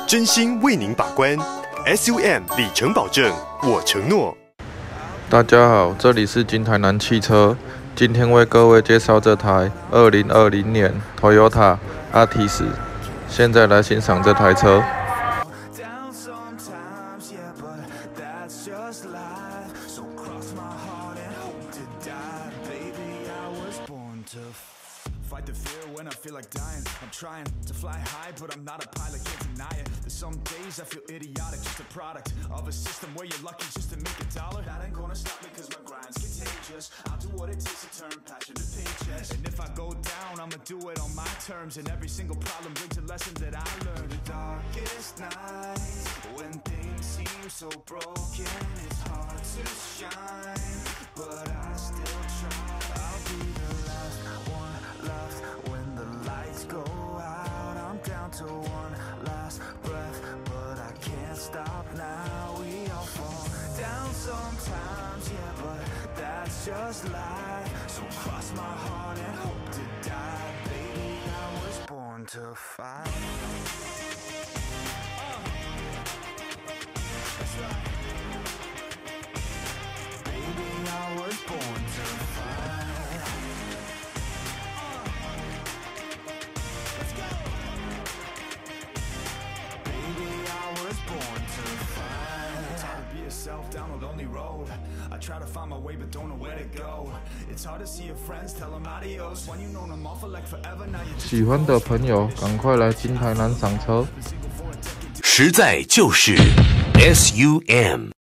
真心为您把关。SUM 里程保证，我承诺。 大家好，这里是金台南汽车，今天为各位介绍这台2020年 Toyota Altis。现在来欣赏这台车。 Fight the fear when I feel like dying. I'm trying to fly high, but I'm not a pilot, can't deny it. There's some days I feel idiotic, just a product of a system where you're lucky just to make a dollar. That ain't gonna stop me cause my grind's contagious. I'll do what it takes to turn passion to paychecks. And if I go down, I'ma do it on my terms. And every single problem brings a lesson that I learned. The darkest nights, when things seem so broken, it's hard to shine, but I still try. I'll be the last one left when the lights go out. I'm down to one last breath, but I can't stop now. We all fall down sometimes, yeah, but that's just life. So cross my heart and hope to die. Baby, I was born to fight. That's right. Baby, I was born to fight. Down a lonely road, I try to find my way but don't know where to go. It's hard to see your friends, tell them adios. When you know them all for like forever, now you 喜欢的朋友赶快来金台南赏车， 实在就是 SUM。